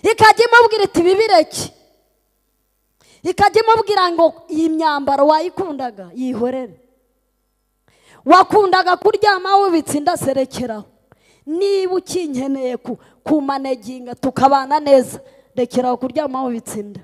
ikajya imubwira iti bibireke, ikajya imubwira ngo iyi myambaro wayikundaga yihorere, wakundaga kuryama wubitse inda serekeraho, niba ukinkeneye kumaneginga tukabana neza rekeraho kuryama wubitse inda.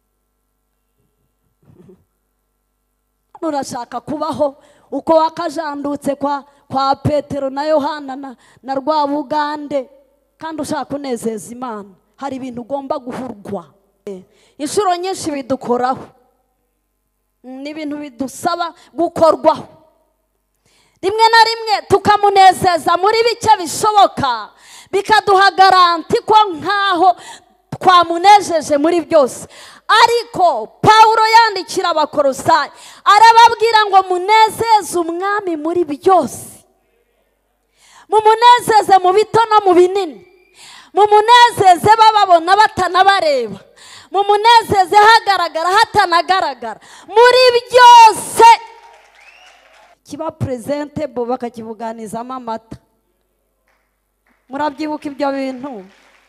Urashaka kubaho uko wakajandutse kwa Petero na Yohana na Rwabugande kandi ushaka kunezeza Imana, hari ibintu ugomba guhurwa. Inshuro nyinshi bidukoraho, ni ibintu bidusaba gukorwaho, rimwe na rimwe tukamunezeza muri bike bishoboka, bikaduha garanti ko nkaho twamunejeje muri byose. Ariko Pawulo yandikira Abakolosayi arababwira ngo munezeze umwami muri byose, mumunezeze mu bito no mu binini, mumunezeze bababona batanabareba, mumunezeze hagaragara hatanagaragara, muri byose kiba presentable bakakibuganizamo amata. Murabyibuka ibyo bintu?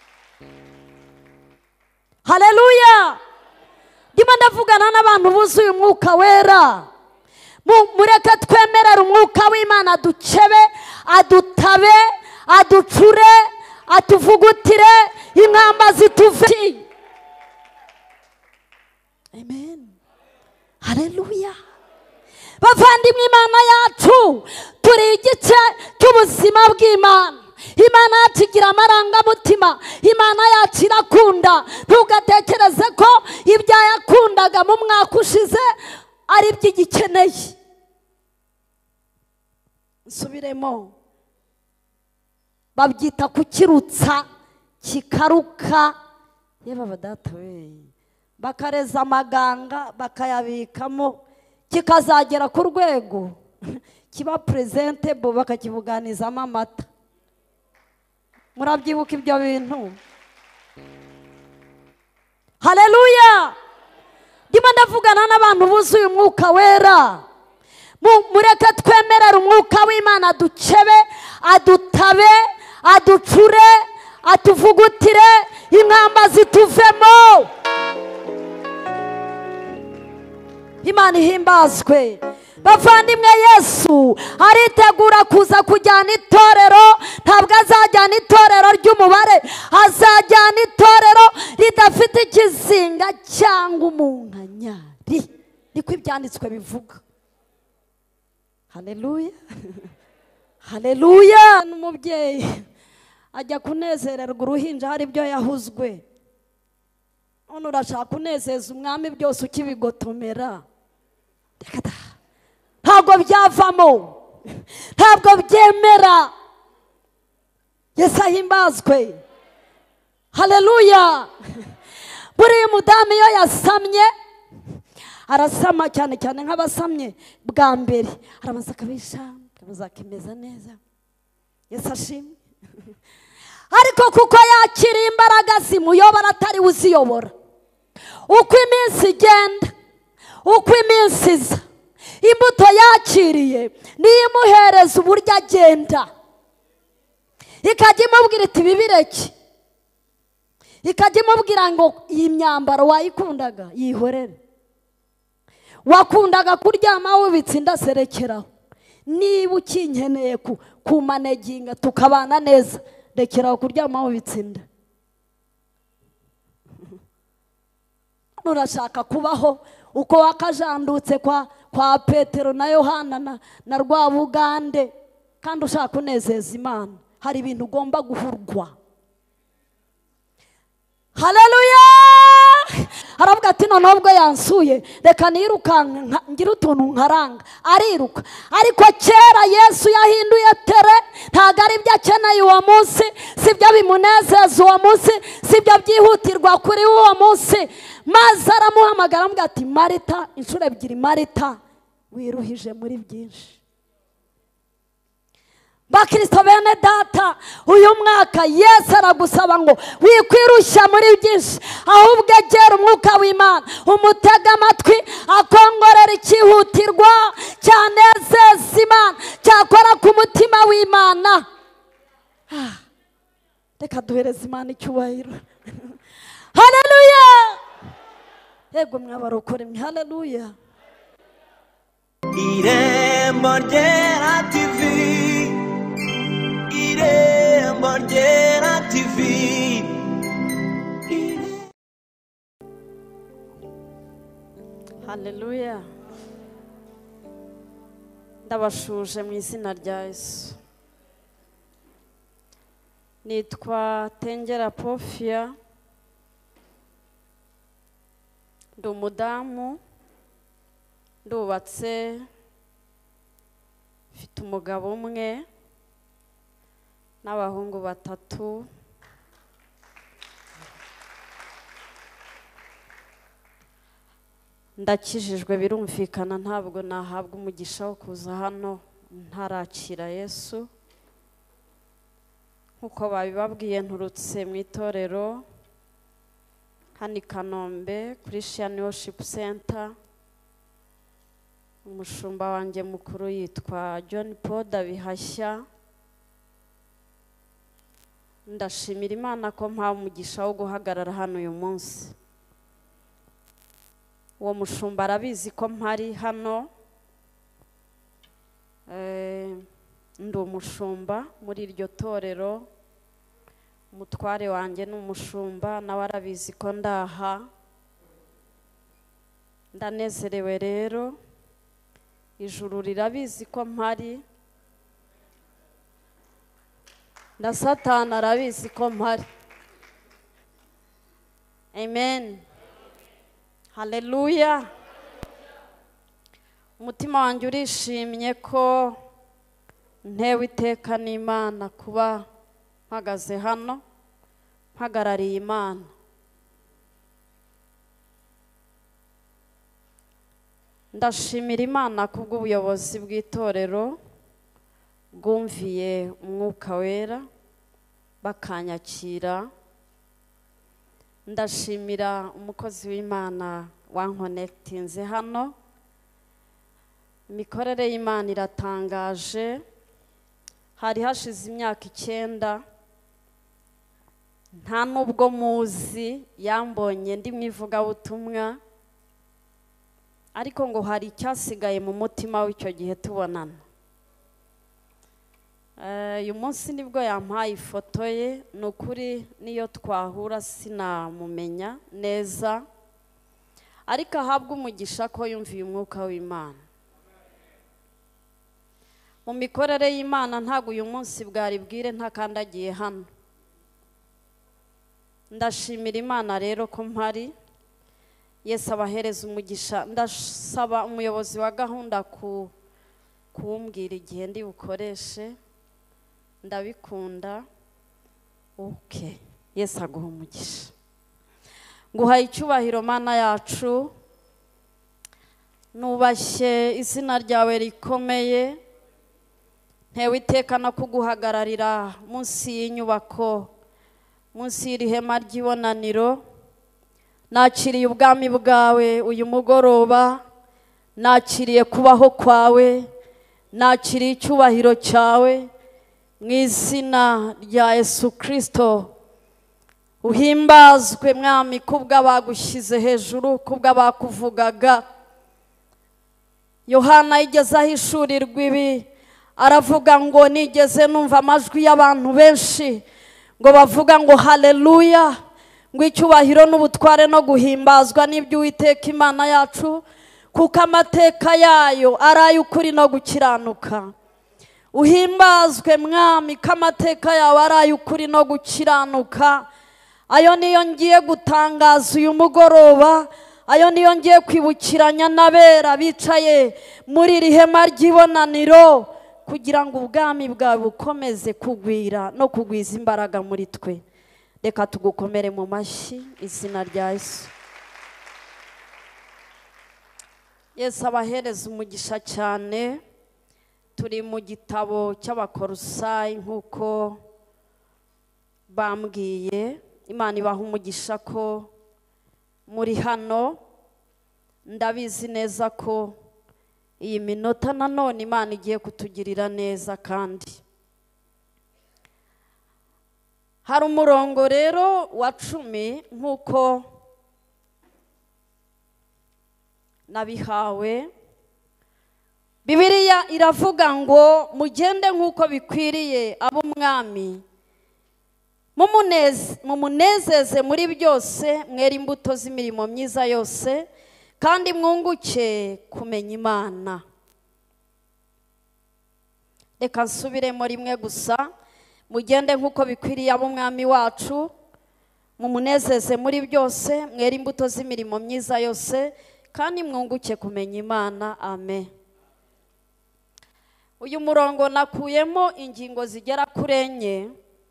Haleluya! Ndimo ndavugana n'abantu buzuye umwuka wera. Mureke twemerera umwuka w'Imana aducebe, adutabe, aducure, atuvugutire, inkamba zituve. Amen. Haleluya! Bavandimwe, Imana yacu turi igice cy'ubuzima bw'Imana. Imana yacu igira amarangamutima, Imana yacu irakunda. Ntugatekereze ko ibyo yakundaga mu mwaka ushize ari byo igikeneye. Nsubiremo, babyita kukirutsa kikaruka. Yeba badata we, bakareza amaganga bakayabikamo kikazagera ku rwego kiba presentable bakakibuganizamo amata. Murabyibuka ibyo bintu? Haleluya! Ndimo ndavugana n'abantu buzuye umwuka wera. Mureke twemerera umwuka w'Imana aducebe, adutabe, aducure, atuvugutire, inkamba zituvemo. Imana ihimbazwe. Bavandimwe, Yesu aritegura kuza kujyana itorero. Ntabwo azajyana itorero ry'umubare, azajyana itorero ridafite ikizinga cyangwa umunkanyari. Niko ibyanditswe bivuga. Haleluya! Haleluya! N'umubyeyi ajya kunezererwa uruhinja hari ibyo yahuzwe. None urashaka kunezeza umwami byose ukibigotomera. Ntabwo byavamo, ntabwo byemera. Yesu ahimbazwe. Haleluya! Buriya umudamu iyo yasamye, arasama cyane cyane nk'abasamye bwa mbere, arabanza akabisha, akabanza akemeza neza. Yesu ashimwe. Ariko kuko yakiriye imbaraga zimuyobora atari uziyobora, uko iminsi igenda, uko iminsi iza, imbuto yakiriye niyo imuhereza uburyo agenda. Ikajya imubwira iti bibireke, ikajya imubwira ngo iyi myambaro wayikundaga yihorere, wakundaga kuryama wubitse inda serekeraho, niba ukinkeneye kumaneginga tukabana neza rekeraho kuryama wubitse inda. Urashaka kubaho uko wakajandutse kwa Petero na Yohana na Rwabugande kandi ushaka kunezeza Imana, hari ibintu ugomba guhurwa. Haleluya! Aravuga ati noneho ubwo yansuye reka nirukanka ngira utuntu nkaranga. Ariruka. Ariko kera Yesu yahinduye tere, ntabwo ari byo akeneye uwo munsi, sibyo bimunezeza uwo munsi, sibyo byihutirwa kuri uwo munsi. Maze aramuhamagara aramubwira ati Marita, inshuro ebyiri, Marita wiruhije muri byinshi. Bakristo bene data, uyu mwaka Yesu aragusaba ngo wikwirushya muri byinshi, ahubwo egera umwuka w'Imana, umutega amatwi, akongorera ikihutirwa cyanezeza Imana, cyakora ku mutima w'Imana. Reka duhereze Imana icyubahiro. haleluya. Yego mwabarokore mwe, haleluya. Irembo Ryera TV, Irembo Ryera TV. Haleluya. Ndabashuje mu izina rya Yesu. Nitwa Tengera Pofia, ndi umudamu, ndubatse, mfite umugabo umwe n'abahungu 3. Ndakijijwe birumvikana, ntabwo nahabwa umugisha wo kuza hano ntarakira Yesu. Nkuko babibabwiye, nturutse mu itorero hano i Kanombe kuri Shian Worship Center. Umushumba wanjye mukuru yitwa John Paul Bihashya. Ndashimira Imana ko mpawe umugisha wo guhagarara hano uyu munsi. Uwo mushumba arabizi ko mpari hano. Ndi umushumba muri iryo torero. Umutware wanjye ni umushumba, nawe arabizi ko ndaha. Ndanezerewe rero, ijuru rirabizi ko mpari, na Satani arabizi ko mpari. Amen. Haleluya. Umutima wanjye urishimye ko ntewe iteka n'Imana kuba mpagaze hano mpagarariye Imana. Ndashimira Imana kubw'ubuyobozi bw'itorero bwumviye Umwuka Wera bakanyakira. Ndashimira umukozi w'Imana wankonekitinze hano. Imikorere y'Imana iratangaje. Hari hashize imyaka 9 nta nubwo muzi yambonye ndi mu ivugabutumwa, ariko ngo hari icyasigaye mu mutima w'icyo gihe tubonana. Uyu munsi nibwo yampaye ifoto ye. Ni ukuri niyo twahura sinamumenya neza, ariko ahabwa umugisha ko yumviye Umwuka w'Imana. Mu mikorere y'Imana ntabwo uyu munsi bwari bwire ntakandagiye hano. Ndashimira Imana rero ko mpari. Yesu abahereza umugisha. Ndasaba umuyobozi wa gahunda kumbwira igihe ndi bukoreshe. Ndabikunda. Okay. Yesu aguha umugisha. Nguhaye icyubahiro Mana yacu. Nubashye izina ryawe rikomeye. Ntewe iteka no kuguhagararira munsi y'inyubako, munsi y'irihema ry'ibonaniro. Nakiriye ubwami bwawe uyu mugoroba. Nakiriye kubaho kwawe. Nakiriye icyubahiro cyawe mu izina rya Yesu Kristo. Uhimbazwe Mwami kubw'abagushyize hejuru, kubw'abakuvugaga. Yohana yigeze ahishurirwa ibi, aravuga ngo nigeze numva amajwi y'abantu benshi ngo bavuga ngo haleluya, ngo icyubahiro n'ubutware no guhimbazwa n'iby'Uwiteka Imana yacu, kuko amateka yayo ari ay'ukuri no gukiranuka. Uhimbazwe Mwami ko amateka yawe ari ay'ukuri no gukiranuka. Ayo niyo ngiye gutangaza uyu mugoroba. Ayo niyo ngiye kwibukiranya n'abera bicaye muri iri hema ry'ibonaniro, kugira ngo ubwami bwawe bukomeze kugwira no kugwiza imbaraga muri twe. Reka tugukomere mu mashyi izina rya Yesu. Yesu abahereza umugisha cyane. Turi mu gitabo cy'Abakolosayi nk'uko bambwiye. Imana ibaha umugisha ko muri hano. Ndabizi neza ko iyi minota nanone Imana igiye kutugirira neza, kandi hari umurongo rero wa 10 nk'uko nabihawe. Bibiliya iravuga ngo mugende nk'uko bikwiriye ab'umwami, mumunezeze muri byose, mwere imbuto z'imirimo myiza yose, kandi mwunguke kumenya Imana. Reka nsubiremo rimwe gusa. Mugende nk'uko bikwiriye ab'umwami wacu, mumunezeze muri byose, mwere imbuto z'imirimo myiza yose, kandi mwunguke kumenya Imana. Amen. Uyu murongo nakuyemo ingingo zigera kuri 4.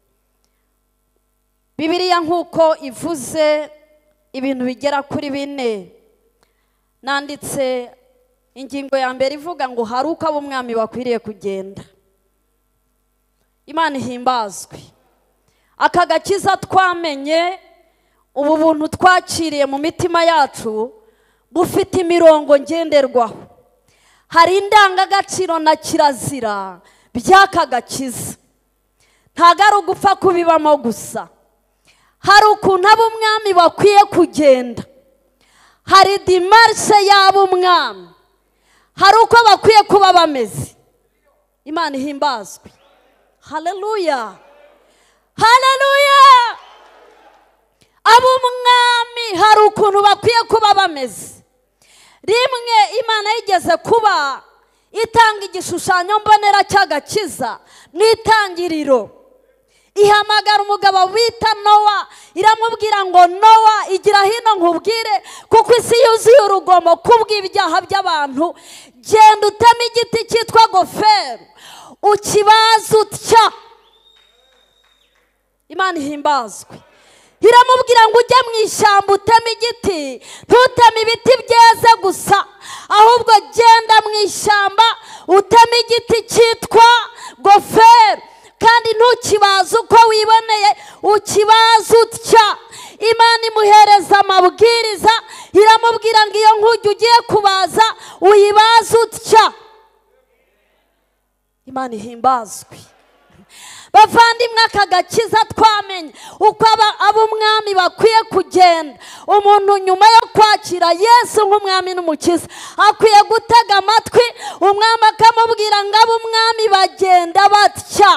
Bibiliya nk'uko ivuze ibintu bigera kuri 4. Nanditse ingingo ya mbere ivuga ngo hari uko ab'umwami bakwiriye kugenda. Imana ihimbazwe. Aka gakiza twamenye, ubu buntu twakiriye mu mitima yacu bufite imirongo ngenderwaho. Hari indangagaciro na kirazira by'aka gakiza. Ntago ari ugupfa kubibamo gusa. Hari ukuntu ab'umwami bakwiye kugenda. Hari dimarshe y'ab'umwami. Hari uko bakwiye kuba bameze. Imana ihimbazwe. Haleluya. Haleluya. Ab'umwami hari ukuntu bakwiye kuba bameze. Rimwe Imana yigeze kuba itanga igishushanyo mbonera cy'agakiza n'itangiriro. Ihamagara umugabo wita Nowa, iramubwira ngo Nowa, igira hino nkubwire, kuko isi yuzuye urugomo kubw'ibyaha by'abantu. Genda utema igiti cyitwa goferu, ukibaza utya. Imana ihimbazwe. Iramubwira ngo ujye mu ishyamba utema igiti, ntuteme ibiti byeze gusa, ahubwo genda mu ishyamba utema igiti cyitwa goferu, kandi ntukibaze uko wiboneye, ukibaze utya. Imana imuhereza amabwiriza, iramubwira ngo iyo nkuge ugiye kubaza uyibaze utya. Imana ihimbazwe. Bavandimwe, aka gakiza twamenye uko ab'umwami bakwiye kugenda. Umuntu nyuma yo kwakira Yesu nk'umwami n'umukiza akwiye gutega amatwi umwami akamubwira ngo ab'umwami bagenda batya.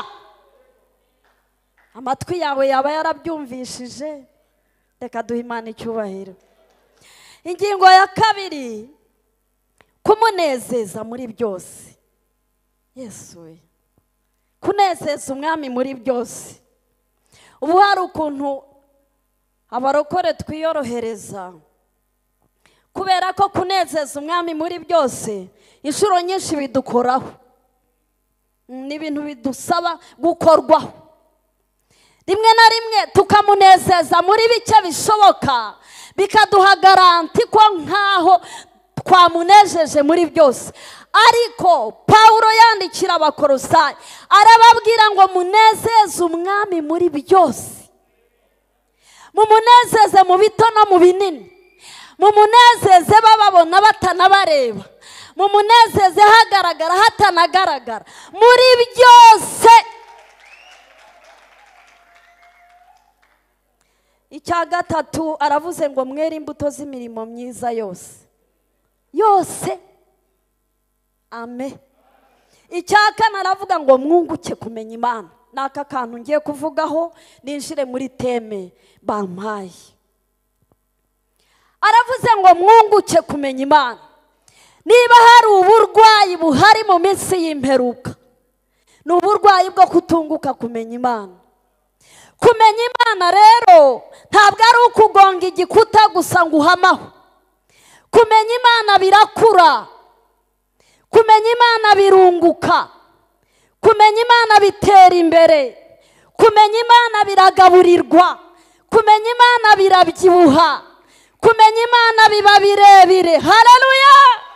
Amatwi yawe yaba yarabyumvishije. Reka duhe Imana icyubahiro. Ingingo ya 2, kumunezeza muri byose. Yesu we, kunezeza umwami muri byose. Ubu hari ukuntu abarokore twiyorohereza, kubera ko kunezeza umwami muri byose inshuro nyinshi bidukoraho. Ni ibintu bidusaba gukorwaho. Rimwe na rimwe tukamunezeza muri bike bishoboka, bikaduha garanti ko nkaho twamunejeje muri byose. Ariko Pawulo yandikira Abakolosayi arababwira ngo munezeze umwami muri byose. Mumunezeze mu bito no mu binini. Mumunezeze bababona batanabareba. Mumunezeze hagaragara hatanagaragara. Muri byose. Icya 3 aravuze ngo mwere imbuto z'imirimo myiza yose. Yose. Amen. Icya 4 aravuga ngo mwunguke kumenya Imana. Naka kantu ngiye kuvugaho ninjire muri teme bampaye. Aravuze ngo mwunguke kumenya Imana. Niba hari uburwayi buhari mu minsi y'imperuka, ni uburwayi bwo kutunguka kumenya Imana. Kumenya Imana rero ntabwo ari ukugonga igikuta gusa ngo uhamaho. Kumenya Imana birakura. Kumenya Imana birunguka. Kumenya Imana bitera imbere. Kumenya Imana biragaburirwa. Kumenya Imana birabyibuha. Kumenya Imana biba birebire. Haleluya.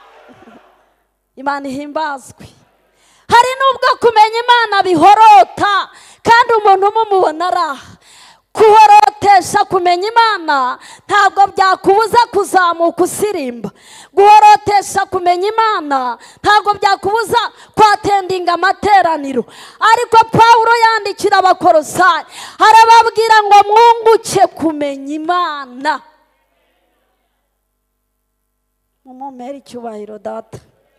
Imana ihimbazwe. Hari nubwo kumenya Imana bihorota, kandi umuntu mumubona araha. Kuhorota guhorotesha kumenya Imana ntabwo byakubuza kuzamuka usirimba. Guhorotesha kumenya Imana ntabwo byakubuza kwatendinga amateraniro. Ariko Pawulo yandikira Abakolosayi arababwira ngo mwunguke kumenya Imana. Mumumere icyubahiro data.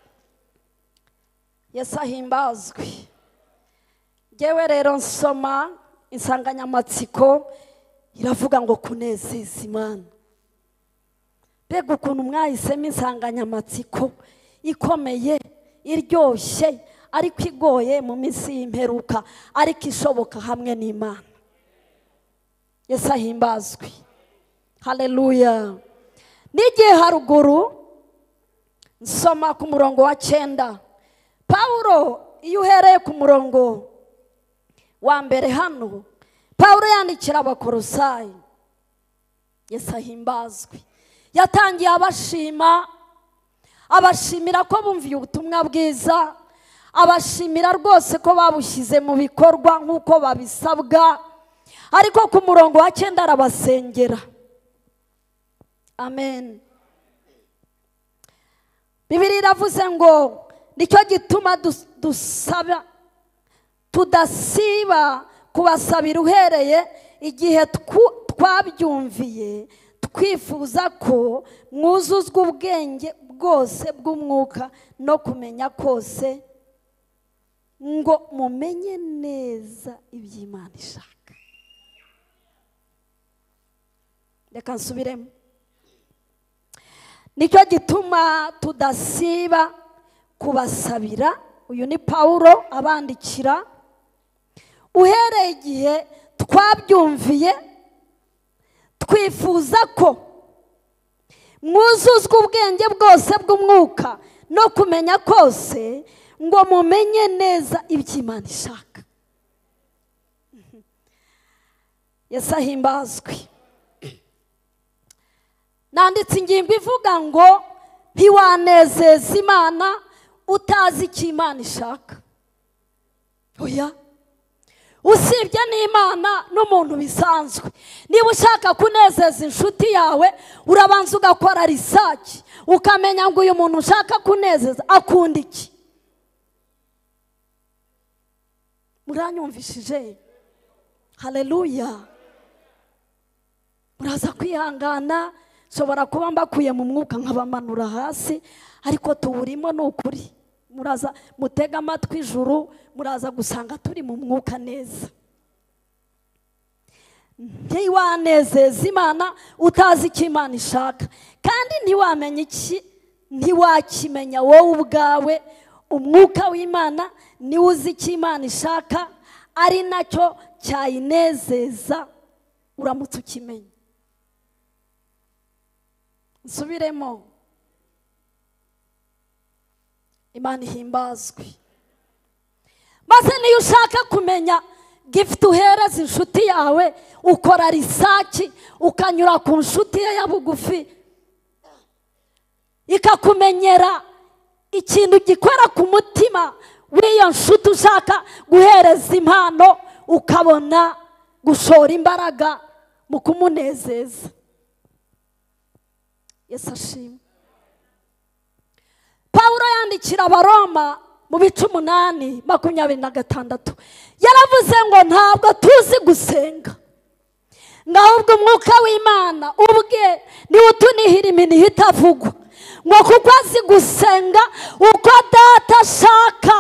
Yesu ahimbazwe. Ngewe rero nsoma insanganyamatsiko iravuga ngo kunezeza Imana. Mbega ukuntu mwahisemo insanganyamatsiko ikomeye, iryoshye, ariko igoye mu minsi y'imperuka, ariko ishoboka hamwe n'Imana. Yesu ahimbazwe. Haleluya. N'igihe haruguru nsoma ku murongo wa 9. Pawulo iyo uhereye ku murongo wa mbere hano, Pawulo yandikira Abakolosayi. Yesu ahimbazwe. Yatangiye abashimira ko bumviye ubutumwa bwiza, abashimira rwose ko babushyize mu bikorwa nk'uko babisabwa. Ariko ku murongo wa 9 arabasengera. Amen. Bibiliya iravuze ngo nicyo gituma dusaba tudasiba kubasabira uhereye igihe twabyumviye, twifuza ko mwuzuzwa ubwenge bwose bw'umwuka no kumenya kose, ngo mumenye neza iby'Imana ishaka. Reka nsubiremo. Nicyo gituma tudasiba kubasabira, uyu ni Pawulo abandikira, uhereye igihe twabyumviye, twifuza ko mwuzuzwa ubwenge bwose bw'umwuka no kumenya kose, ngo mumenye neza iby'Imana ishaka. Yesu ahimbazwe. Nanditse ingingo ivuga ngo ntiwanezeza Imana utazi icyo Imana ishaka. Oya, usibye n'Imana n'umuntu bisanzwe. Niba ushaka kunezeza inshuti yawe, urabanza ugakora research ukamenya ngo uyu muntu ushaka kunezeza akunda iki. Muranyumvishije? Haleluya. Muraza kwihangana, nshobora kuba mbakuye mu mwuka nkabamanura hasi, ariko tuwurimo ni ukuri. Muraza mutega amatwi ijuru, muraza gusanga turi mu mwuka neza. Ntiwanezeza Imana utazi icyo Imana ishaka, kandi ntiwakimenya wowe ubwawe. Umwuka w'Imana niwe uzi icyo Imana ishaka, ari nacyo cyayinezeza uramutse ukimenya. Nsubiremo. Imana ihimbazwe. Maze niyo ushaka kumenya gift uhereza inshuti yawe, ukora research ukanyura ku nshuti ye ya bugufi, ikakumenyera ikintu gikora ku mutima w'iyo nshuti ushaka guhereza impano, ukabona gushora imbaraga mu kumunezeza. Yesu ashimwe. Pawulo yandikira Abaroma mu bice 8:26 yaravuze ngo ntabwo tuzi gusenga, ahubwo umwuka w'Imana ubwe niwe utunihira iminiho itavugwa, ngo kuko azi gusenga uko Data ashaka.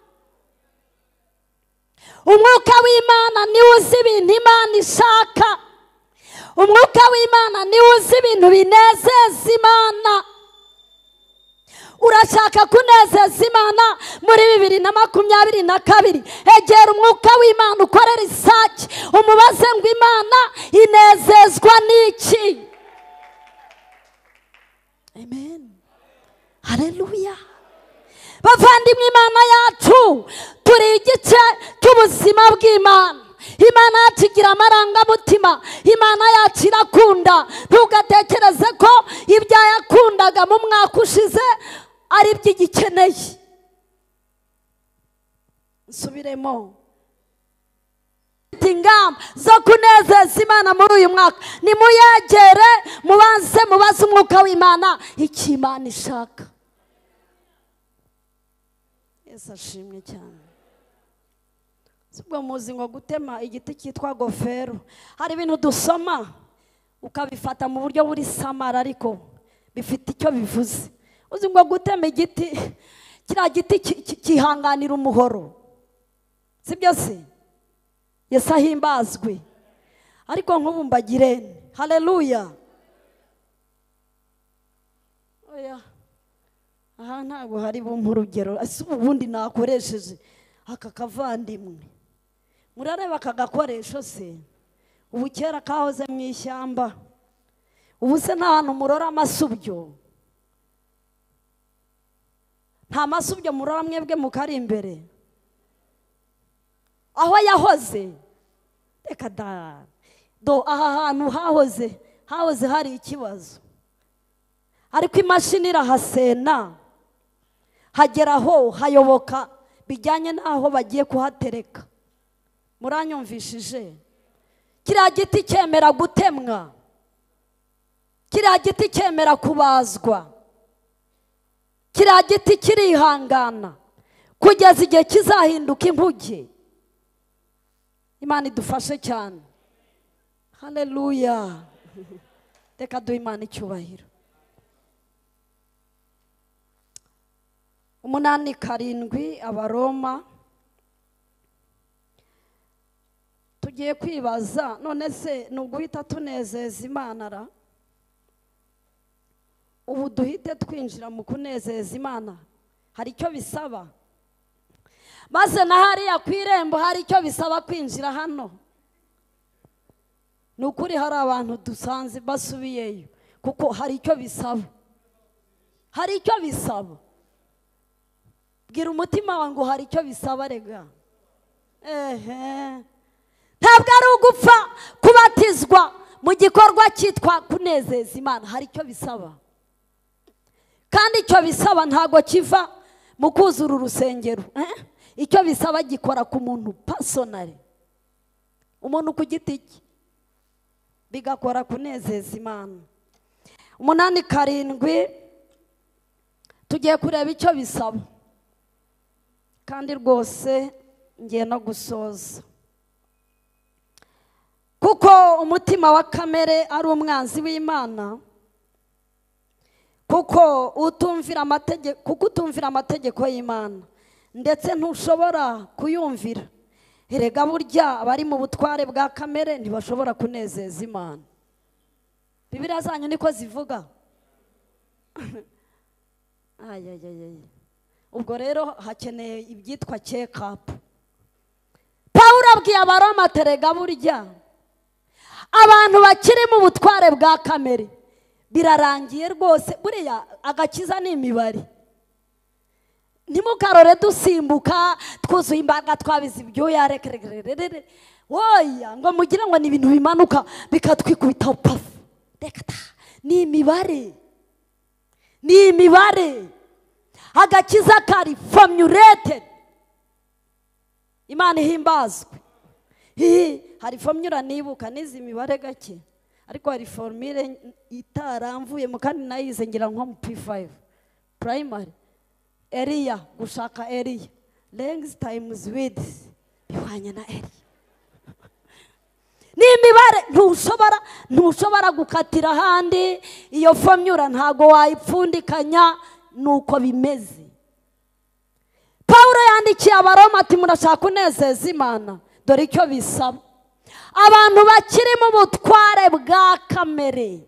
Umwuka w'Imana niwe uzi ibintu Imana ishaka. Umwuka w'Imana niwe uzi ibintu binezeza Imana. Urashaka kunezeza Imana muri 2022, egera umwuka w'Imana ukore research, umubaze ngo Imana inezezwa n'iki. Amen. Haleluya. Bavandimwe, Imana yacu turi igice cy'ubuzima bw'Imana. Imana yacu igira amarangamutima. Imana yacu irakunda. Ntugatekereze ko ibyo yakundaga mu mwaka ushize ari byo igikeneye. Nsubiremo. ingamba zo kunezeza Imana muri uyu mwaka. Nimuyegere mubaze umwuka w'Imana icyo Imana ishaka. Yesu ashimwe cyane. Sibwo muzi ngo gutema igiti cyitwa gofero, hari ibintu dusoma ukabifata mu buryo buri samara ariko bifite icyo bivuze. Uzi ngo gutema igiti, kiriya giti kihanganira umuhoro, sibyo se? Yesu ahimbazwe. Ariko nk'ubu mbagirene, haleluya. Oya, aha ntabwo hari bumpa urugero, ese ubundi nakoresheje aka kavandimwe, murareba aka gakoresho se? Ubu kera kahoze mu ishyamba, ubu se nta hantu murora amasubyo? Nta masubyo murora mwebwe mukari imbere aho yahoze? Reka da, do aha hantu hahoze hari ikibazo, ariko imashini irahasena hageraho hayoboka bijyanye n'aho bagiye kuhatereka. Muranyumvishije? Kiriya giti cyemera gutemwa, kiriya giti cyemera kubazwa, kiriya giti kirihangana kugeza igihe kizahinduka inkuge. Imana idufashe cyane. Haleluya. Reka duhe Imana icyubahiro. 8:7 Abaroma. Tugiye kwibaza, none se nuguhita tunezeza Imana ra? Ubu duhite twinjira mu kunezeza Imana, hari icyo bisaba? Maze na hariya ku irembo hari icyo bisaba kwinjira hano? Nukuri hari abantu dusanze basubiyeyo kuko hari icyo bisaba, hari icyo bisaba. Bwira umutima wawe ngo hari icyo bisaba rega. Ntabwo ari ugupfa kubatizwa mu gikorwa cyitwa kunezeza Imana, hari icyo bisaba. Kandi icyo bisaba ntago kiva mu kuzura urusengero. Icyo bisaba gikora ku muntu personally, umuntu ku giti cye, bigakora kunezeza Imana. 8:7 tugiye kureba icyo bisaba, kandi rwose ngiye no gusoza. Kuko umutima wa kamere ari umwanzi w'Imana, kuko utumvira amategeko y'Imana, ndetse ntushobora kuyumvira. Erega burya abari mu butware bwa kamere ntibashobora kunezeza Imana. Bibiliya zanyu niko zivuga. Ubwo rero hakeneye ibyitwa check up. Pawulo abwiye Abaroma ati erega burya abantu bakiri mu butware bwa kamere birarangiye rwose. Buriya agakiza ni imibare. Ntimukarore dusimbuka twuzuye imbaraga twabize ibyuya rekerere. Oya ngo mugire ngo ni ibintu bimanuka bikatwikubita pafu. Reka ni imibare, ni imibare. Agakiza kari formulated. Imana ihimbazwe. Hari formula nibuka nizi imibare gake, ariko hari formule itaramvuye mu kandi nayize ngira nko mu P5 primary. Area, gushaka area, length times width bihwanye na area. Ni imibare ntushobora gukatira handi. Iyo formula ntago wayipfundikanya, nuko bimeze. Pawulo yandikiye Abaroma ati murashaka kunezeza Imana, dore icyo bisaba. Abantu bakiri mu butware bwa kamere,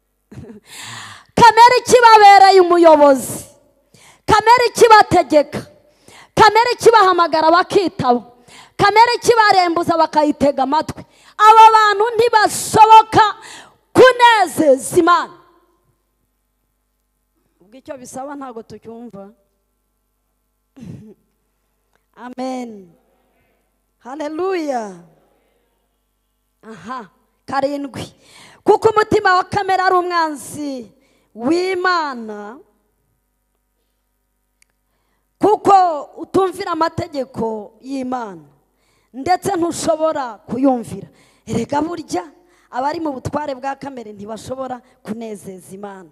kamere kibabereye umuyobozi, kamere kibategeka, kamere kibahamagara bakitaba, kamere kibarembuza bakayitega amatwi. Aba bantu ntibashoboka kunezeza Imana. Ubwo icyo bisaba ntago tucyumva. Amen. Haleluya. 7 kuko umutima wa kamere ari umwanzi w'Imana, kuko utumvira amategeko y'Imana, ndetse ntushobora kuyumvira. Erega burya abari mu butware bwa kamere ntibashobora kunezeza Imana.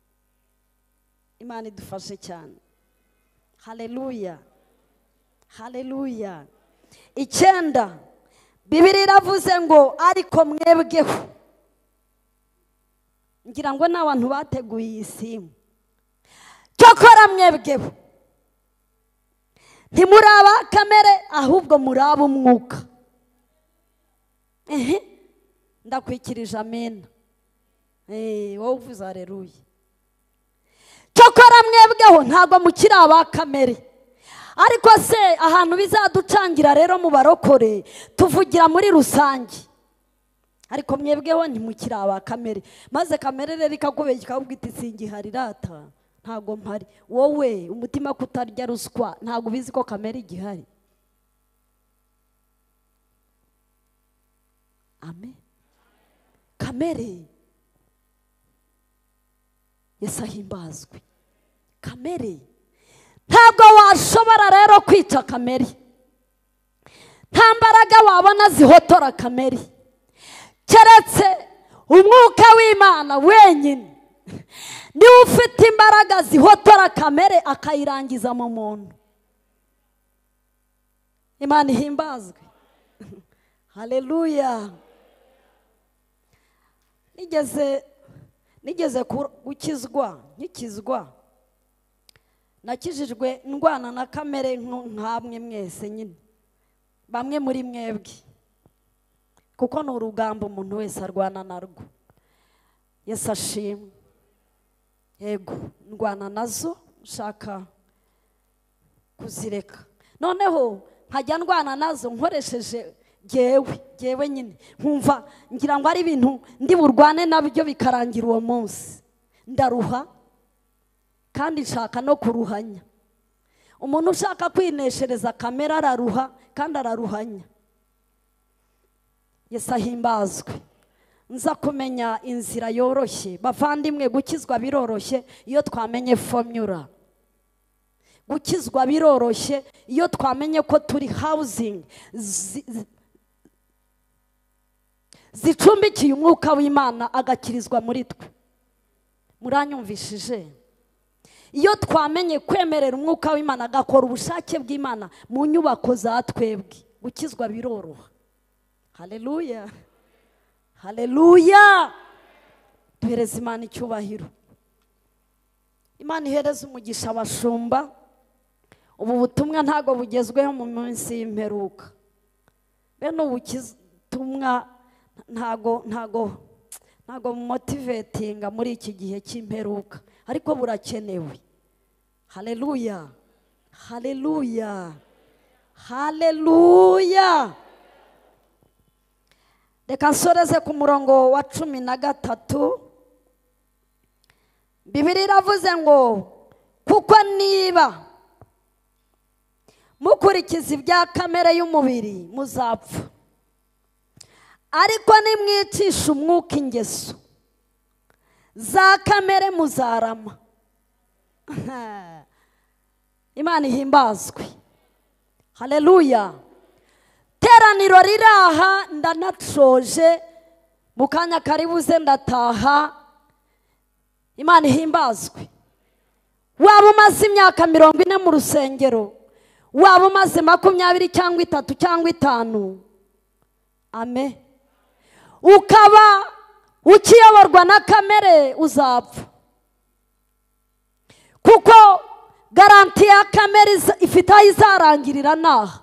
Imana idufashe cyane. Haleluya, haleluya. 9 Bibiliya iravuze ngo ariko mwebweho, ngira ngo n'abantu bateguye iyi simu, cyokora mwebweho ntimuri aba kamere ahubwo muri ab'umwuka. Ndakwikirije amen. Wowe uvuze haleluya. Cyokora mwebweho ntabwo mukiri aba kamere. Ariko se ahantu bizaducangira rero mu barokore tuvugira muri rusange. Ariko mwebweho ntimukiri aba kamere. Maze kamere rero ikakubeshya ikakubwira iti singihari rata, ntago mpari. Wowe umutima kutarya ruswa ntago ubizi ko kamere igihari. Amen. Kamere Yesu ahimbazwe. Kamere ntabwo washobora rero kwica kamere. Nta mbaraga wabona zihotora kamere keretse umwuka w'Imana wenyine niwe ufite imbaraga zihotora kamere akayirangiza mu muntu. Imana ihimbazwe. Haleluya. Nigeze nkikizwa nakijijwe ndwana na kamere nk'amwe mwese nyine, bamwe muri mwebwe, kuko ni urugamba umuntu wese arwana narwo. Yesu ashimwe. Yego, ndwana nazo nshaka kuzireka. Noneho nkajya ndwana nazo nkoresheje jyewe nyine, nkumva ngira ngo ari ibintu ndi burwane nabyo bikarangira uwo munsi. Ndaruha kandi nshaka no kuruhanya. Umuntu ushaka kwineshereza kamera araruha kandi araruhanya. Yesu ahimbazwe. Nza kumenya inzira yoroshye. Bavandimwe, gukizwa biroroshye iyo twamenye formula. Gukizwa biroroshye iyo twamenye ko turi housing zicumbikiye umwuka w'Imana agakirizwa muri twe. Muranyumvishije? Iyo twamenye kwemerera umwuka w'Imana agakora ubushake bw'Imana mu nyubako za twebwe, gukizwa biroroha. Haleluya, haleluya. Duhereze Imana icyubahiro. Imana ihereze umugisha abashumba. Ubu butumwa ntago bugezweho mu minsi y'imperuka. Bene ubutumwa ntago motivatinga muri iki gihe cy'imperuka, ariko burakenewe. Haleluya, haleluya, haleluya. Reka nsoreze ku murongo wa 13. Bibiliya iravuze ngo kuko niba mukurikiza ibya kamere y'umubiri muzapfa, ariko nimwicisha umwuka ingeso za kamere muzarama. Imana ihimbazwe. Haleluya. Teraniro riraha ndanacoje, mu kanya karibuze ndataha. Imana ihimbazwe. Waba umaze imyaka 40 mu rusengero, waba umaze 20 cyangwa 3 cyangwa 5, amen, ukaba ukiyoborwa na kamere, uzapfa. Kuko garanti ya kamere ifite aho izarangirira naha.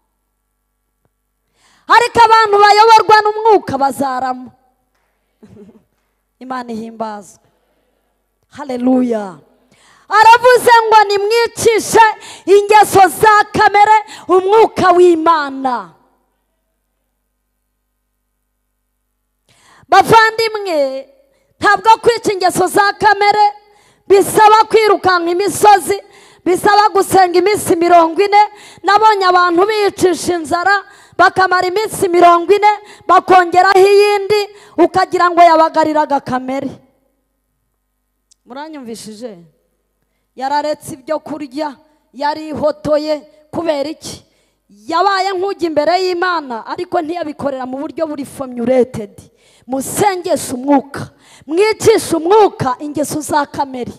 Ariko abantu bayoborwa n'umwuka bazarama. Imana ihimbazwe. Haleluya. Aravuze ngo nimwicishe ingeso za kamere umwuka w'Imana. Bavandimwe, ntabwo kwica ingeso za kamere bisaba kwirukanka imisozi, bisaba gusenga iminsi 40. Nabonye abantu bicisha inzara bakamara iminsi 40 bakongeraho iyindi, ukagira ngo yabagariraga kamere. Muranyumvishije? Yararetse ibyo kurya, yarihotoye. Kubera iki? yabaye nk'ujya imbere y'Imana ariko ntiyabikorera mu buryo buri formulated. Musengesha umwuka, mwicisha umwuka ingeso za kamere.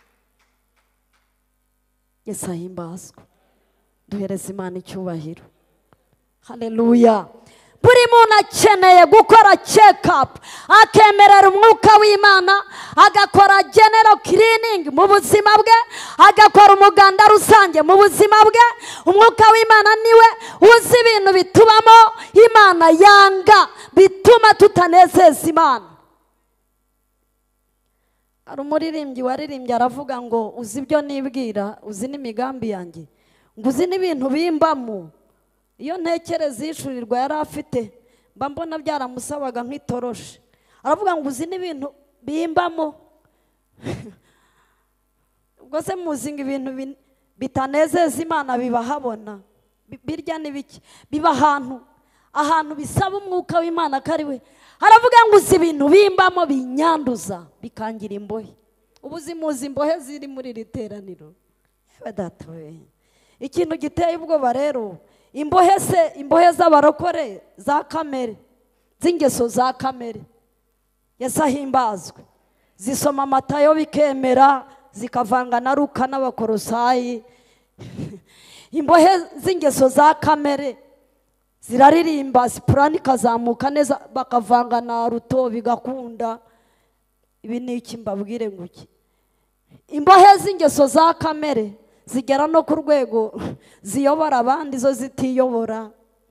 Yesu ahimbazwe. Duhereze Imana icyubahiro. Haleluya. Buri muntu akeneye gukora check up, akemerera umwuka w'Imana, agakora general cleaning mu buzima bwe, agakora umuganda rusange mu buzima bwe. Umwuka w'Imana niwe uzi ibintu bitubamo Imana yanga, bituma tutanezeza Imana. Ari umuririmbyi waririmbye aravuga ngo uzi ibyo nibwira, uzi n'imigambi yanjye, ngo uzi n'ibintu bimbamo. Iyo ntekereza ishurirwa yari afite mba mbona byaramusabaga nk'itoroshi. Aravuga ngo uzi n'ibintu bimbamo. Ubwo se muzi ngo ibintu bitanezeza Imana bibahabona, birya n'ibiki, biba ahantu bisaba umwuka w'Imana kari we. Aravuga ngo uzi ibintu bimbamo binyanduza bikangira imbohe. Ubuzi muzi imbohe ziri muri iri teraniro. Badatoye ikintu giteye ubwoba rero, imbohe z'abarokore za kamere, z'ingeso za kamere. Yesu ahimbazwe. Zisoma Matayo bikemera, zikavanga na Luka n'Abakolosayi. Imbohe z'ingeso za kamere ziraririmba, sipurani ikazamuka neza, bakavanga na ruto bigakunda. Ibi ni iki mbabwire nguki? Imbohe z'ingeso za kamere zigera no ku rwego ziyobora abandi zo zitiyobora.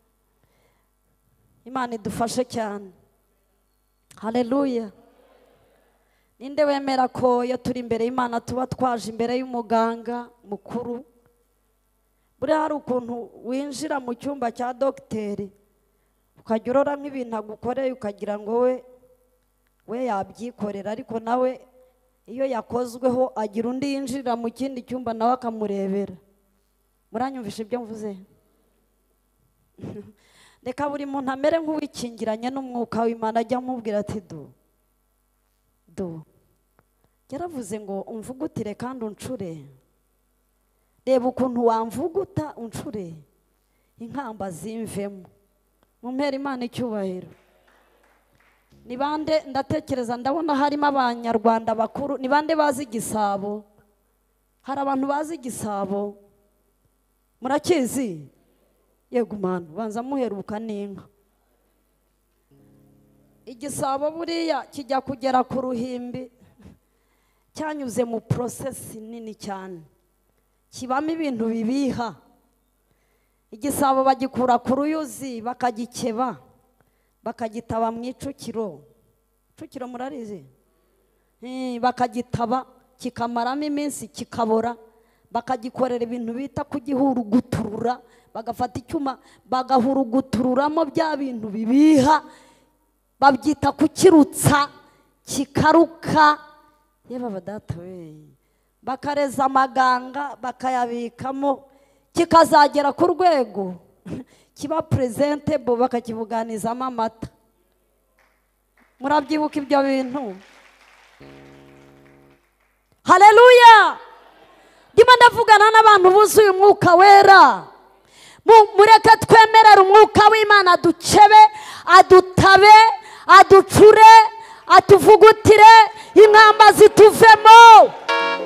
Imana idufashe cyane. Haleluya. Ninde wemera ko iyo turi imbere y'Imana tuba twaje imbere y'umuganga mukuru? Buri hari ukuntu winjira mu cyumba cya dogiteri ukajya urora nk'ibintu agukoreye ukagira ngo we yabyikorera, ariko nawe iyo yakozweho agira undi yinjira mu kindi cyumba nawe akamurebera. Muranyumvisha ibyo mvuze? Reka buri muntu amere nk'uwikingiranye n'umwuka w'Imana, ajya amubwira ati yaravuze ngo umvugutire kandi uncure. Reba ukuntu wamvuguta uncure, inkamba zimvemo. Mumpera Imana icyubahiro. Ni bande ndatekereza ndabona harimo abanyarwanda bakuru, ni bande bazi igisabo? Hari abantu bazi igisabo? Murakizi? Yego Mana, banza muheruka n'inka. Igisabo buriya kijya kugera ku ruhimbi cyanyuze mu process nini cyane, kibamo ibintu bibiha. Igisabo bagikura ku ruyuzi bakagikeba, bakagitaba mu icukiro. Icukiro murarizi? Bakagitaba kikamaramo iminsi kikabora, bakagikorera ibintu bita kugihuruguturura, bagafata icyuma bagahurugutururamo bya bintu bibiha, babyita kukirutsa kikaruka. Yeba badata we, bakareza amaganga bakayabikamo, kikazagera ku rwego kiba presentable, bakakibuganizamo amata. Murabyibuka ibyo bintu? Haleluya. Ndimo ndavugana n'abantu buzuye umwuka wera. Mureke twemerera umwuka w'Imana ducebe, adutabe, aducure, atuvugutire, inkamba zituvemo.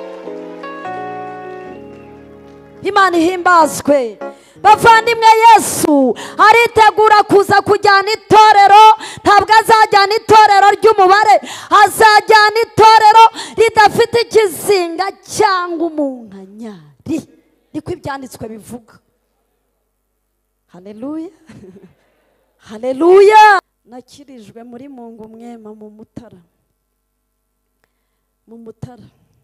Imana ihimbazwe. Bavandimwe, Yesu aritegura kuza kujyana itorero. Ntabwo azajyana itorero ry'umubare, azajyana itorero ridafite ikizinga cyangwa umunkanyari. Niko ibyanditswe bivuga. Haleluya. Haleluya. Nakirijwe muri Mungu Mwema mu Mutara. Mu Mutara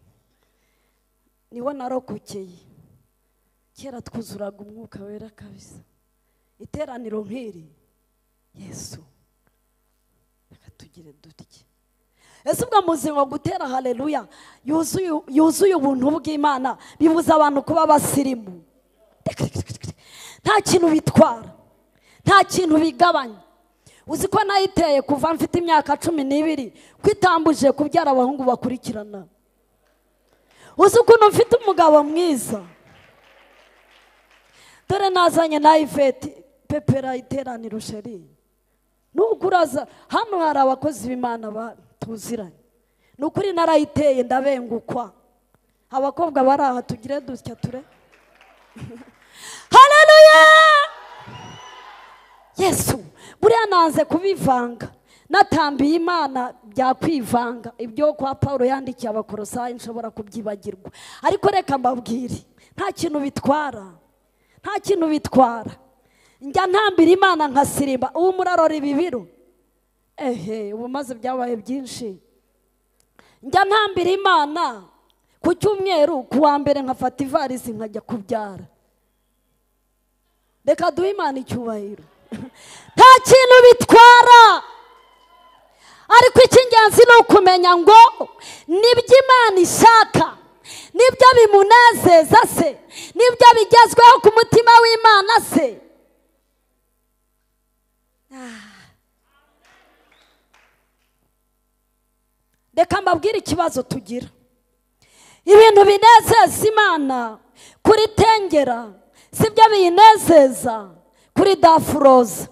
niho narokokeye. Kera twuzuraga umwuka wera kabisa. Iteraniro nk'iri, Yesu reka tugire dutya. Ese ubwo muzi ngo gutera haleluya yuzuye ubuntu bw'Imana bibuza abantu kuba basirimu. Nta kintu bitwara, nta kintu bigabanya. Uzi ko nayiteye kuva mfite imyaka 12 kwitambuje kubyara abahungu bakurikirana. Uzi ukuntu mfite umugabo mwiza. dore nazanye na Ivete pepera iteraniro sheri nukuraza hano hari abakozi b'Imana batuziranye nukuri narayiteye ndabengukwa abakobwa baraha tugire dusya ture haleluya Yesu buriya nanze kubivanga natambiye Imana byakwivanga ibyo kwa Paulo yandikiye abakorosayi nshobora kubyibagirwa ariko reka mbabwire nta kintu bitwara njya ntambira Imana nkasirimba ubu murarora ibibiro ubu maze byabaye byinshi njya ntambira Imana ku cyumweru kuwa mbere nkafata ivarisi nkajya kubyara reka duhe Imana icyubahiro nta kintu bitwara ariko icy'ingenzi ni ukumenya ngo nibyo Imana ishaka nibyo bimunezeza se nibyo bigezweho ku mutima w'Imana se reka mbabwire ikibazo tugira ibintu binezeza Imana kuri tengera sibyo binezeza kuri dafuroza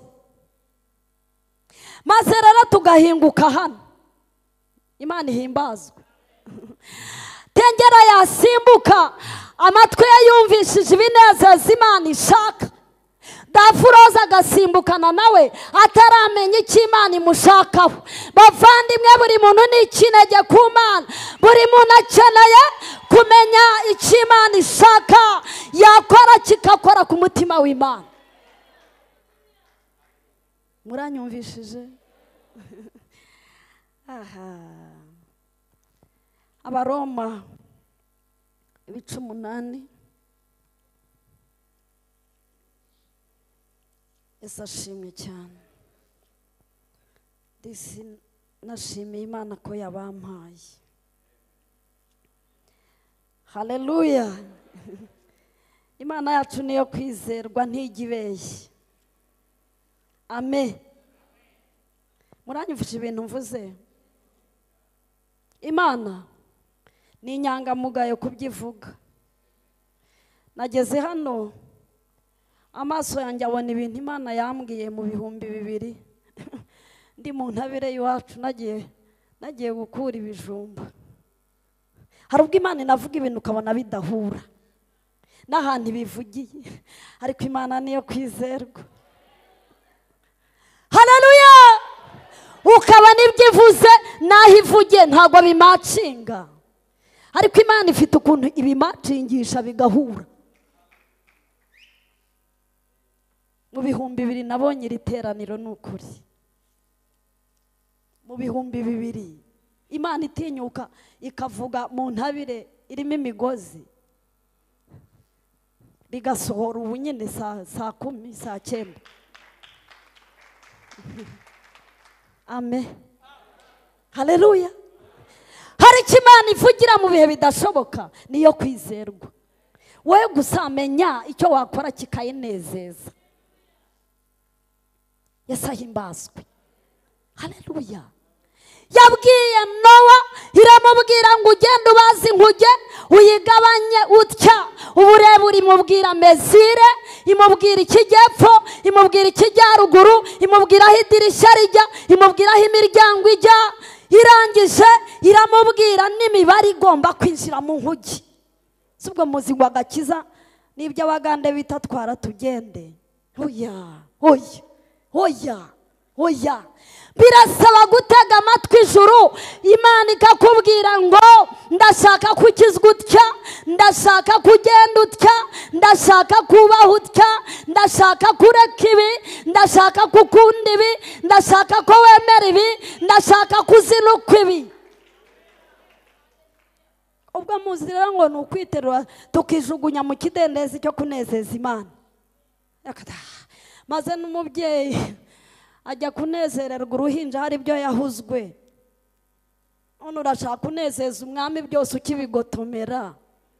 maze rero tugahinguka hano Imana ihimbazwe tengera yasimbuka amatwi ye yumvishije ibinezeza Imana ishaka dafuroza agasimbukana nawe ataramenya icyo Imana imushakaho bavandimwe buri muntu ni ikinege ku Mana buri muntu akeneye kumenya icyo Imana ishaka yakora kikakora ku mutima w'Imana muranyumvishije Abaroma 8 Yesu ashimye cyane nashimiye Imana ko yabampaye haleluya Imana yacu niyo kwizerwa ntigibeshye amen muranyumvisha ibintu mvuze Imana ni inyangamugayo kubyivuga nageze hano amaso yanjye abona ibintu Imana yambwiye mu 2000 ndi mu ntabire iwacu nagiye gukura ibijumba hari ubwo Imana inavuga ibintu ukabona bidahura n'ahantu ibivugiye ariko Imana niyo kwizerwa haleluya ukabona ibyo ivuze naho ivuge ntabwo bimacinga ariko Imana ifite ukuntu ibimacingisha bigahura mu 2000 nabonye iri teraniro n'ukuri mu 2000 Imana itinyuka ikavuga mu ntabire irimo imigozi bigasohora ubu nyine saa 10 saa 9 amen haleluya hari icyo Imana ivugira mu bihe bidashoboka niyo kwizerwa wowe gusa menya icyo wakora kikayinezeza Yesu ahimbazwe haleluya yabwiye Nowa iramubwira ngo ugende ubaze inkuge uyigabanye utya uburebure imubwira mezire imubwira ikijyepfo imubwira ikijyaruguru imubwira aho idirishya rijya imubwira aho imiryango ijya irangije iramubwira n'imibare igomba kwinjira mu nkuge sibwo muzi ngo agakiza n'ibyo abagande bita twara tugende oya birasaba gutega amatwi ijuru Imana ikakubwira ngo ndashaka kukizwa utya ndashaka kugenda utya ndashaka kubaho utya ndashaka kureka ibi ndashaka gukunda ibi ndashaka ko wemera ibi ndashaka kuzinuka ibi ubwo muzi rero ngo ni ukwiterura tukijugunya mu kidendezi cyo kunezeza Imana maze n'umubyeyi ajya kunezererwa uruhinja hari ibyo yahuzwe none urashaka kunezeza umwami byose ukibigotomera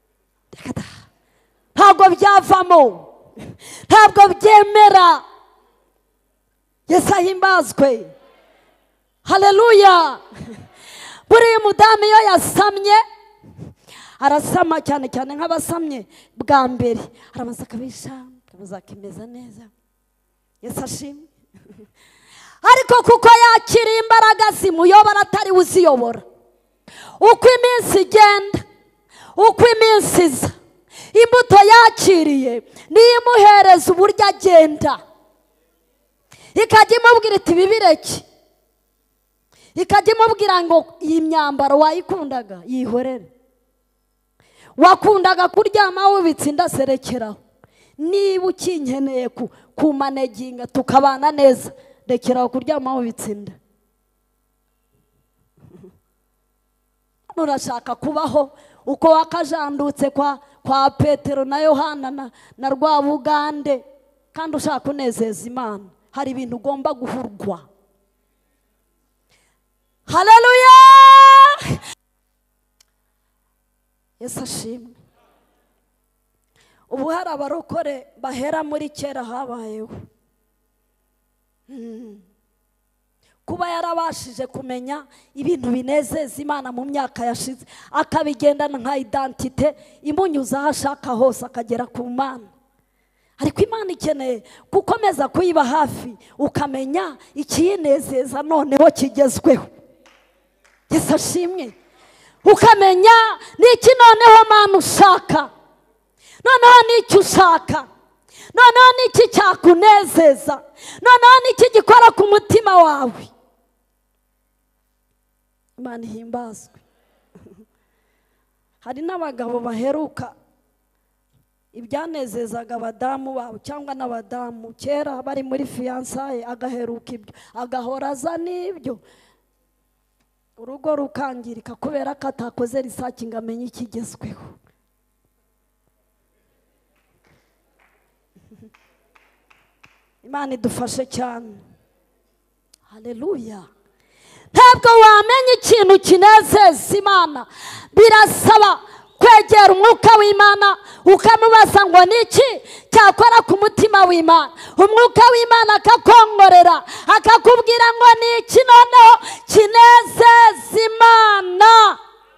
ntabwo byavamo ntabwo byemera Yesu ahimbazwe haleluya buriya umudamu iyo yasamye arasama cyane cyane nk'abasamye bwa mbere arabanza akabisha uzakimeza neza. Yesu ashimwe. Ariko kuko yakiriye imbaraga zimuyobora atari uziyobora, uko iminsi igenda, uko iminsi iza, imbuto yakiriye niyo imuhereza uburyo agenda, ikajya imubwira iti bibireke, ikajya imubwira ngo iyi myambaro wayikundaga yihorere, wakundaga kuryama wubitse inda serekeraho, niba ukinkeneye kumaneginga tukabana neza rekeraho kuryama wubitse inda. Urashaka kubaho uko wakajandutse kwa Petero na Yohana na Rwabugande kandi ushaka kunezeza Imana, hari ibintu ugomba guhurwa. Haleluya! Yesu ashimwe. Ubu hari abarokore bahera muri kera habayeho. Kuba yarabashije kumenya ibintu binezeza Imana mu myaka yashize, akabigendana nka identite imunyuza aho ashaka hose akagera ku Mana. Ariko Imana ikeneye gukomeza kuyiba hafi, ukamenya ikiyinezeza noneho kigezweho. Yesu ashimwe. Ukamenya niki noneho Mana ushaka, noneho niki ushaka, noneho niki cyakunezeza, noneho niki gikora ku mutima wawe. Imana ihimbazwe. Hari n'abagabo baheruka ibyanezezaga abadamu babo cyangwa n'abadamu kera bari muri fiançailles, agaheruka ibyo agahora aza n'ibyo, urugo rukangirika kubera ko atakoze research ngo amenye ikigezweho. Imana idufashe cyane. Haleluya. Ntabwo wamenya ikintu kinezeza Imana, birasaba kwegera umwuka w'Imana ukamubaza ngo niki cyakora ku mutima w'Imana. Umwuka w'Imana akakongorera akakubwira ngo niki noneho kinezeza Imana.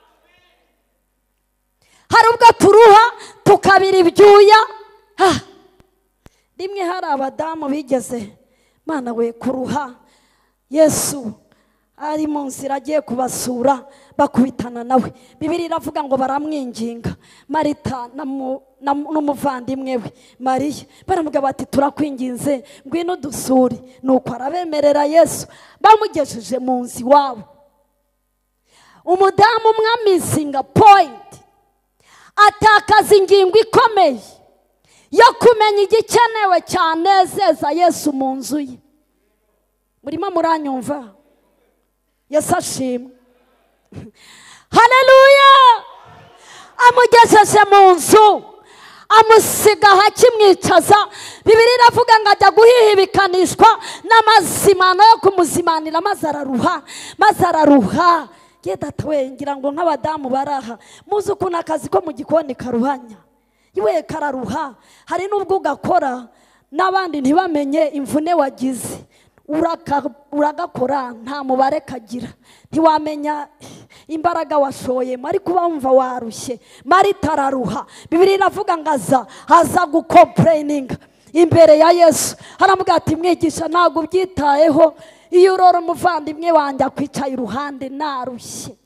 Hari ubwo turuha tukabira ibyuya. Rimwe hari abadamu bigeze, Mana we kuruha, Yesu ari mu nzira agiye kubasura bakubitana nawe. Bibiliya iravuga ngo baramwinginga, Marita n'umuvandimwe we Mariya baramuga bati turakwinginze ngwino dusure. Nuko arabemerera Yesu, bamugejeje mu nzi iwabo. Umudamu umwamisinga point atakaza ingingo ikomeye yo kumenya igikenewe cyanezeza Yesu mu nzu ye. Murimo muranyumva? Yesu ashimwe. Haleluya. Amugejeje mu nzu, amusiga hakimwicaza. Bibiliya iravuga ngo ajya guhihibikanishwa n'amazimano yo kumuzimanira, maze araruha. Ye data we, ngira ngo nk'abadamu baraha muzi ukuntu akazi ko mu gikoni karuhanya. Iwe kararuha. Hari n'ubwo ugakora n'abandi ntibamenye imvune wagize, uragakora nta mubare kagira, ntiwamenya imbaraga washoyemo, ariko wumva warushye. Marita araruha. Bibiliya iravuga ngo aza gukomplaininga imbere ya Yesu. Haramubwira ati mwigisha ntabwo ubyitayeho, iyo urora umuvandimwe wanjye akwicaye iruhande narushye.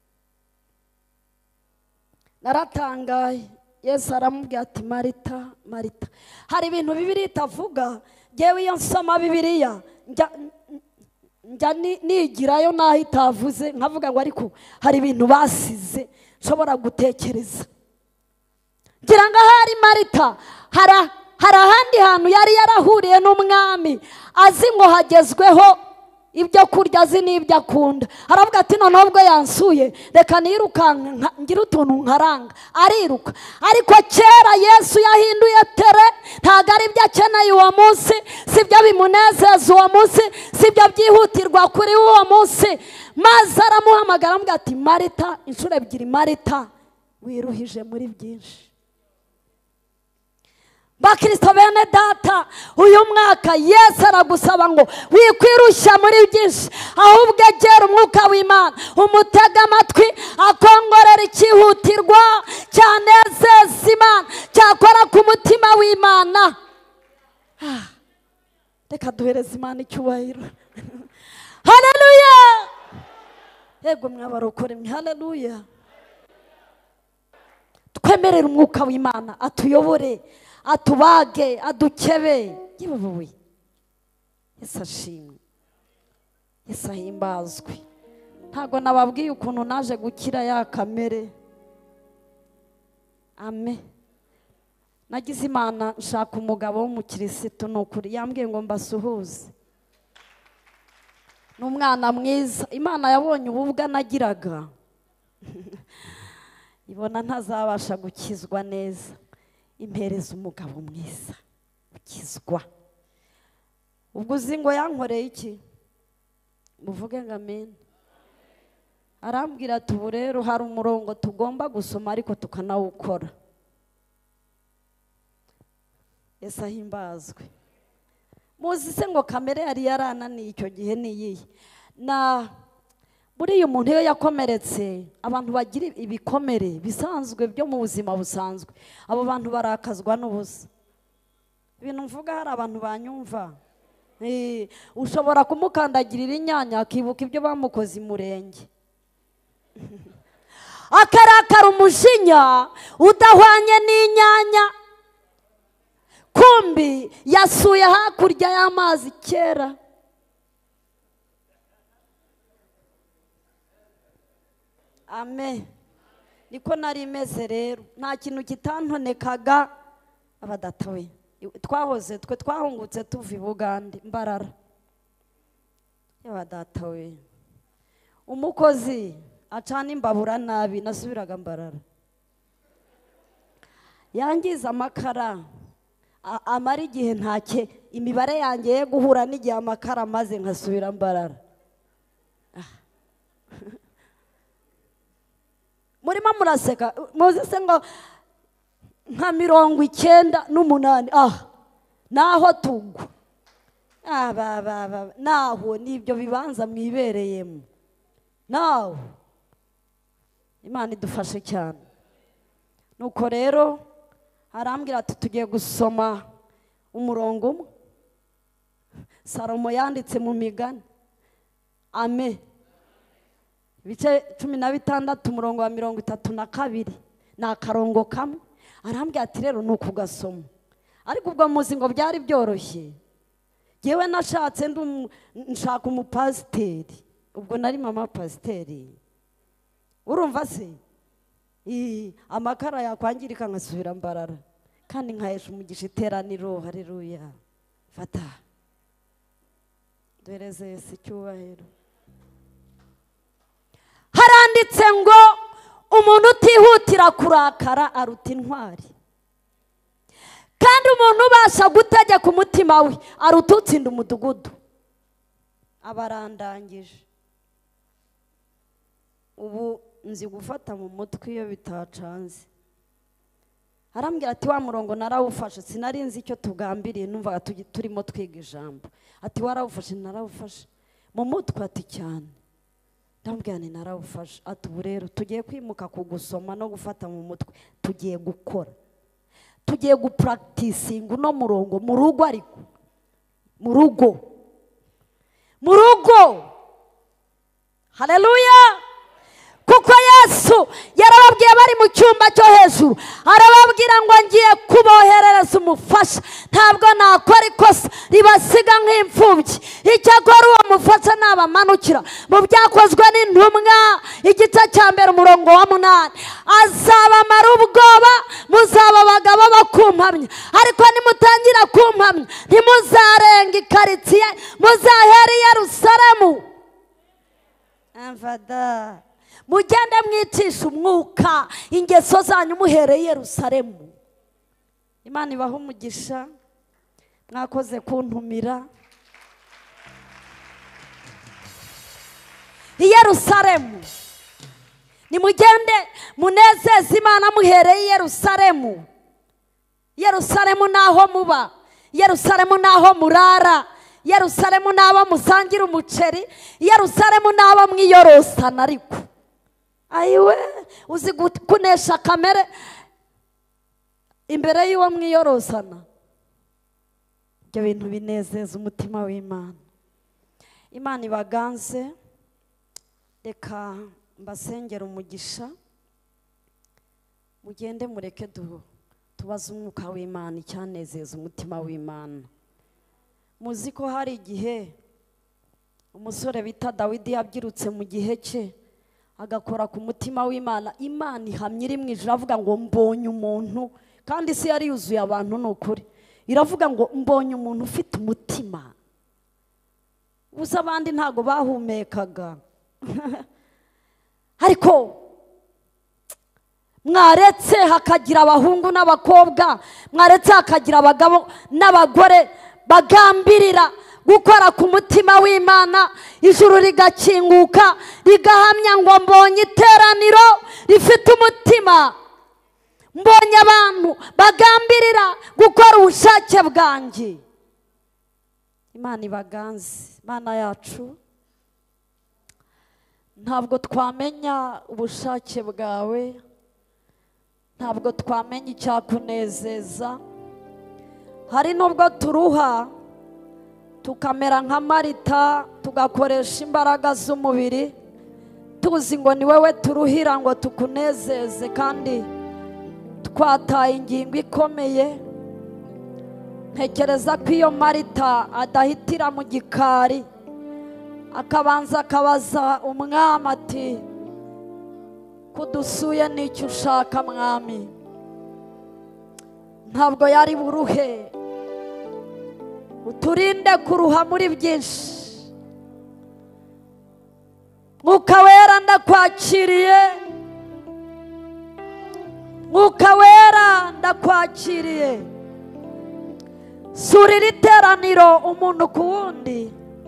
Naratangaye. Yesu aramubwira ati Marita, Marita. Hari ibintu Bibiliya itavuga. Jewe iyo nsoma Bibiliya njya nigirayo naho itavuze, nkavuga ngo ariko hari ibintu basize nshobora gutekereza. Ngira ngo hari Marita hari ahandi hantu yari yarahuriye n'umwami, azi ngo hagezweho ibyo kurya, azi n'ibyo akunda. Aravuga ati noneho ubwo yansuye reka nirukanka ngira utuntu nkaranga. Ariruka. Ariko kera Yesu yahinduye tere, ntabwo ari ibyo akeneye uwo munsi, sibyo bimunezeza uwo munsi, sibyo byihutirwa kuri uwo munsi. Maze aramuhamagara aramubwira ati Marita, inshuro ebyiri, Marita wiruhije muri byinshi. Bakristo bene data, uyu mwaka Yesu aragusaba ngo wikwirushya muri byinshi, ahubwo egera umwuka w'Imana, umutega amatwi, akongorera ikihutirwa cyanezeza Imana, cyakora ku mutima w'Imana. reka duhereze Imana icyubahiro. Haleluya. Yego mwabarokore mwe, haleluya. Twemerere umwuka w'Imana atuyobore, atubage, adukebe. Yewe Yesu ashimwe, Yesu ahimbazwe. Ntago nababwiye ukuntu naje gukira ya kamere. Amen. Nagize Imana nshaka umugabo w'umukirisitu, nukuri yambwiye ngo mbasuhuze. N'umwana mwiza, Imana yabonye ububwa nagiraga. Ibona ntazabasha gukizwa neza, impereza umugabo mwiza ukizwa. Ubwo uzi ngo yankoreye iki? Muvuge ngo amen. Arambwira ati ubu rero hari umurongo tugomba gusoma ariko tukanawukora. Yesu ahimbazwe. Muzi se ngo kamere yari yarananiye icyo gihe niyihe? Na buriya umuntu iyo yakomeretse, abantu bagira ibikomere bisanzwe byo mu buzima busanzwe, abo bantu barakazwa n'ubusa. Ibintu mvuga hari abantu banyumva. Ushobora kumukandagirira inyanya akibuka ibyo bamukoze imurenge. Akarakara umujinya udahwanye n'inyanya, kumbi yasuye hakurya y'amazi kera. Amen. Niko nari imeze rero, nta kintu kitantonekaga. Abadatawe twahoze twe twahungutse tuva i Bugande Mbarara. Abadatawe umukozi acana imbabura nabi, nasubiraga Mbarara. Yangiza amakara amara igihe ntake, imibare yanjye ye guhura n'igihe amakara maze nkasubira Mbarara. Murimo muraseka, muzi se ngo nka 98 naho tugwa. Naho nibyo bibanza mwibereyemo. Naho Imana idufashe cyane. Nuko rero arambwira ati tugiye gusoma umurongo umwe Salomo yanditse mu Migani. Amen. Bice 16 umurongo wa 32 na akarongo kamwe. Arambwira ati rero nuko ugasoma. Ariko ubwo muzi ngo byari byoroshye. Yewe nashatse nshaka umupasiteri. Ubwo nari mama pasiteri. Urumva se? Amakara yakwangirika nkasubira Mbarara. Kandi nkahesha umugisha iteraniro. Haleluya. Fata. Duhereze Yesu icyubahiro. Haranditse ngo umuntu utihutira kurakara aruta intwari, kandi umuntu ubasha gutegeka umutima we aruta utsinda umudugudu. Abarandangije ubu nzi gufata mu mutwe iyo bitacanze. Arambwira ati wa murongo narawufashe, sinari nzi icyo tugambiriye, numvaga turimo twiga ijambo. Ati warawufashe? Narawufashe mu mutwe. Ati cyane. Ndambwira ni narawufashe. Ati ubu rero tugiye kwimuka kugusoma no gufata mu mutwe, tugiye gukora, tugiye gupracticing uno murongo mu rugo. Ariko mu rugo. Haleluya. Kuko Yesu yarababwiye bari mu cyumba cyo hejuru, arababwira ngo ngiye kuboherereza umufasha, ntabwo nakora ikosa ribasiga nk'imfubyi. Icyakora uwo mufasha nabamanukira mu Byakozwe n'Intumwa igice cya 1 umurongo wa 8, azabamara ubwoba, muzaba abagabo bakumpamya, ariko nimutangira kumpamya ntimuzarenga ikaritsiye, muzahera i Yerusalemu. Amfada mugende mwicisha umwuka ingeso zanyu muhereye i Yerusalemu. Imana ibaha umugisha, mwakoze kuntumira. I Yerusalemu nimugende munezeze Imana muhereye i Yerusalemu. Yerusalemu naho muba, Yerusalemu naho murara, Yerusalemu nabo musangira umuceri, Yerusalemu nabo mwiyorosana. Ariko ayiwe uzi kunesha kamere imbere y'uwo mwiyorosana. ibyo bintu binezeza umutima w'Imana. Imana ibaganze. Reka mbasengera umugisha, mugende mureke tubaze umwuka w'Imana icyanezeza umutima w'Imana. Muzi ko hari igihe umusore bita Dawidi yabyirutse mu gihe cye agakora ku mutima w'Imana. Imana ihamye iri mu ijuru avuga ngo mbonye umuntu, kandi isi yari yuzuye abantu, ni ukuri. Iravuga ngo mbonye umuntu ufite umutima. Ubuze abandi ntago bahumekaga. Ariko mwaretse hakagira abahungu n'abakobwa, mwaretse hakagira abagabo n'abagore bagambirira gukora ku mutima w'Imana, ijuru rigakinguka rigahamya ngo mbonye iteraniro rifite umutima, mbonye abantu bagambirira gukora ubushake bwanjye. Imana ibaganze. Imana yacu, ntabwo twamenya ubushake bwawe, ntabwo twamenya icyakunezeza. Hari nubwo turuha tukamera nka Marita, tugakoresha imbaraga z'umubiri tuzi ngo ni wowe turuhira ngo tukunezeze, kandi twataye ingingo ikomeye. Ntekereza ko iyo Marita adahitira mu gikari akabanza akabaza umwami ati kudusuye n'icyo ushaka mwami, ntabwo yari buruhe. Uturinde kuruha muri byinshi. Mwuka wera ndakwakiriye, Mwuka wera ndakwakiriye. Surira iteraniro umuntu ku wundi,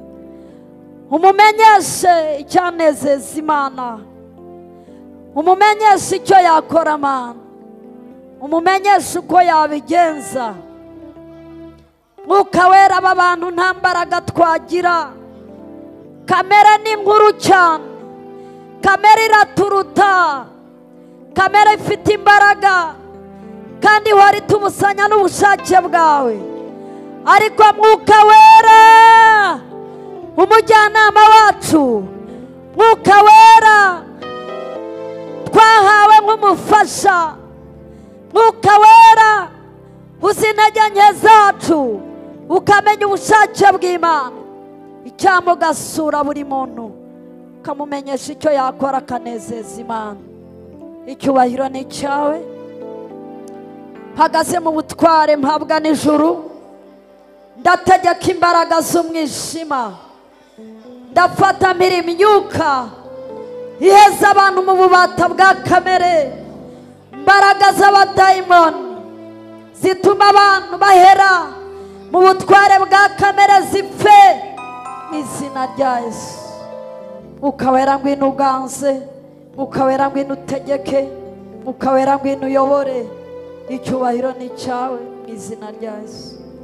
umumenyeshe icyanezeza Imana, umumenyeshe icyo yakora Mana, umumenyeshe uko yabigenza. Mwuka wera, aba bantu nta mbaraga twagira, kamere ni nkuru cyane, kamere iraturuta, kamere ifite imbaraga kandi ihora itubusanya n'ubushake bwawe. Ariko Mwuka wera, umujyanama wacu, Mwuka wera twahawe nk'umufasha, Mwuka wera uzi intege nke zacu, ukamenya ubushake bw'Imana. Icyampa ugasura buri muntu ukamumenyesha icyo yakora akanezeza Imana. Icyubahiro ni icyawe. Mpagaze mu butware mpabwa n'ijuru, ndategeka imbaraga z'umwijima, ndafata imyuka iheza abantu mu bubata bwa kamere, imbaraga z'abadayimoni zituma abantu bahera mu butware bwa kamere zipfe mu izina rya Yesu. Mwuka wera ngwino uganze, Mwuka wera ngwino utegeke, Mwuka wera ngwino uyobore. Icyubahiro ni cyawe mu izina rya Yesu.